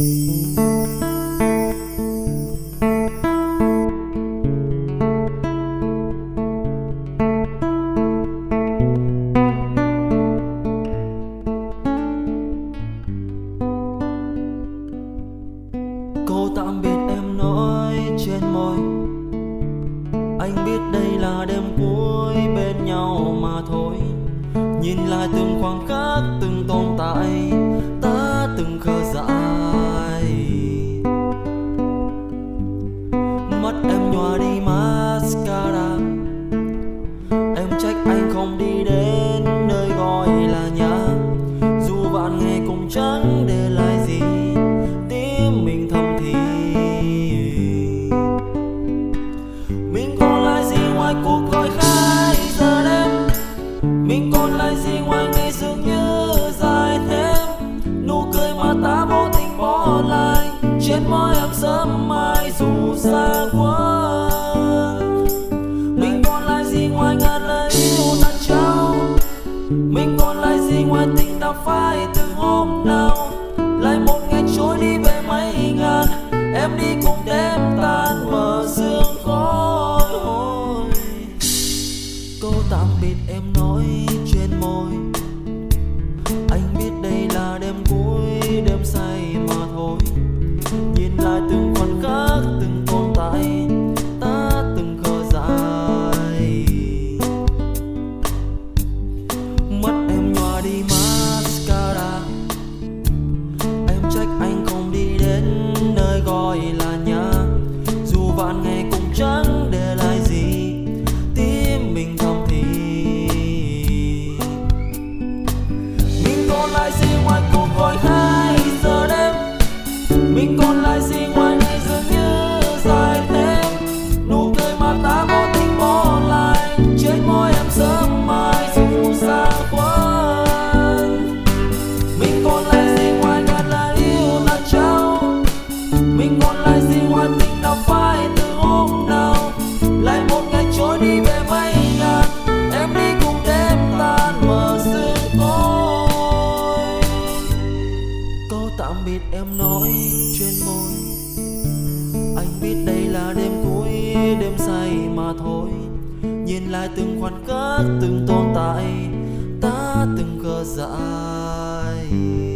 Câu tạm biệt em nói trên môi, anh biết đây là đêm cuối bên nhau mà thôi. Nhìn lại từng khoảng khắc, từng tồn tại, ta từng khờ dại. Mắt em nhòa đi mascara, em trách anh không đi đến nơi gọi là nhà. Dù vạn ngày cũng chẳng để lại gì, tim mình thầm thì mình còn lại gì ngoài cuộc gọi khai giờ đêm. Mình còn lại gì ngoài ngày dường như dài thêm. Nụ cười mà ta vô tình bỏ lại trên môi em sớm mai dù xa quá. Mình còn lại gì ngoài ngàn lời yêu tặng trao. Mình còn lại gì ngoài tình đã phai từ hôm nào. Lại một ngày trôi đi về mấy ngàn, em đi cùng đêm tan mờ sương khói. Câu tạm biệt em nói trên môi, anh biết đây là đêm cuối, đêm say mà thôi. Nhìn lại từng khoảnh khắc, từng tồn tại, ta từng khờ dại. Mắt em nhòa đi mascara, em trách anh không đi đến nơi gọi là nhà. Dù vạn ngày cũng chẳng để lại gì, tim mình thầm thì mình còn lại gì ngoài cuộc gọi 2 giờ đêm. Mình còn lại gì ngoài ngày dường như dài thêm. Nụ cười mà ta vô tình bỏ lại trên môi em sớm mai dù xa quá. Mình còn lại gì ngoài ngàn lời yêu ta trao. Mình còn lại gì ngoài tình đã phai từ hôm nào. Lại một ngày trôi đi về mấy ngàn, em đi cùng đêm tan mờ sương khói. Câu tạm biệt em nói trên môi, anh biết đây là đêm cuối, đêm say mà thôi. Nhìn lại từng khoảnh khắc, từng tồn tại, ta từng khờ dại.